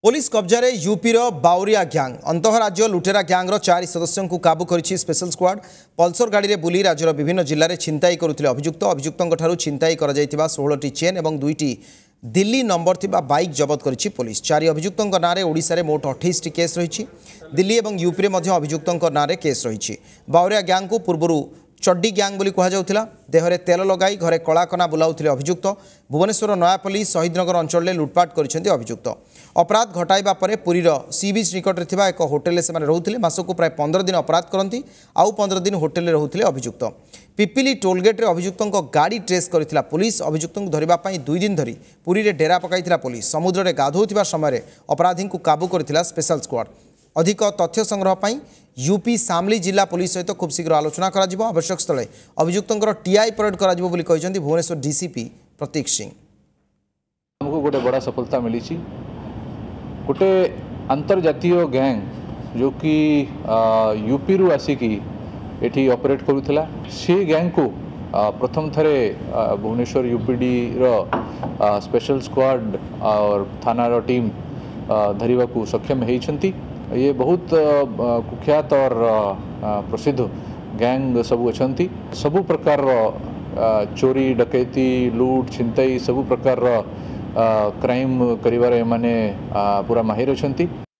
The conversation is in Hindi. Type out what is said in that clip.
पुलिस कब्जा यूपीर बाउरिया ग्यांग अंतःराज्य लुटेरा ग्यांगर 4 सदस्यों को काबू करिछि स्पेशल स्क्वाड। पल्सर गाड़ी में बुली राज्यर विभिन्न जिले में छिनताई करुथिले अभियुक्तों छिनताई कर 16टी चेन और 2टी दिल्ली नंबर थिबा बाइक जबत करिछि पुलिस। 4 अभियुक्तों नाँ में ओडिशा रे मोट 28टी केस रही। दिल्ली और यूपी में अभियुक्तों नाँ में केस रही। बाउरिया ग्यांग को पूर्व चड्डी ग्यांग बोली कहुला। देहरे तेल लगाई घरे कलाकना बुलाउथिले अभियुक्त। भुवनेश्वर नयापल्ली शहीदनगर अंचल में लुटपाट करिसेंति अभियुक्त। अपराध घटाइबा परे पुरीर सी बीच निकट में थिबा एक होटेल से रोते मासकु प्राय 15 दिन अपराध करती आउ 15 दिन होटेल रोते अभियुक्त। पिपिली टोलगेट्रे अभियुक्तों गाड़ी ट्रेस करथिला पुलिस। अभियुक्तों धरिबा पई 2 दिन धरी पुरी रे डेरा पकाइथिला पुलिस। समुद्र में गाधोउथिबा समय अपराधी को काबू करथिला स्पेशल स्क्वाड। अधिक तथ्य संग्रह पई यूपी शामली जिला पुलिस सहित खूब शीघ्र आलोचना करा आवश्यक स्थले अभियुक्तों टीआई परेड करा बोली कहिसेंति भुवनेश्वर डीसीपी प्रतीक सिंह। हमको गोटे बड़ा सफलता मिली गोटे अंतर्जातीय गैंग जो कि यूपी रु आसिकी एठी ऑपरेट करूथला से गैंग को प्रथम थरे भुवनेश्वर यूपीडी रो स्पेशल स्क्वाड और थाना रो टीम धरिबा को सक्षम होइछंती। ये बहुत कुख्यात और प्रसिद्ध गैंग सबू अच्छी। सबू प्रकार चोरी डकैती लूट छिनताई सबू प्रकार क्राइम करिवारे माने पूरा माहिर अच्छी।